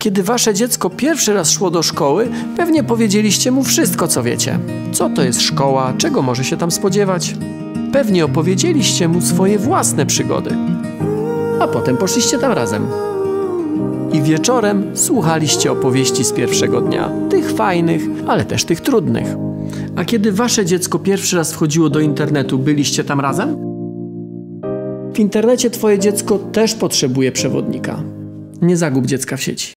Kiedy wasze dziecko pierwszy raz szło do szkoły, pewnie powiedzieliście mu wszystko, co wiecie. Co to jest szkoła, czego może się tam spodziewać? Pewnie opowiedzieliście mu swoje własne przygody. A potem poszliście tam razem. I wieczorem słuchaliście opowieści z pierwszego dnia. Tych fajnych, ale też tych trudnych. A kiedy wasze dziecko pierwszy raz wchodziło do internetu, byliście tam razem? W internecie twoje dziecko też potrzebuje przewodnika. Nie zagub dziecka w sieci.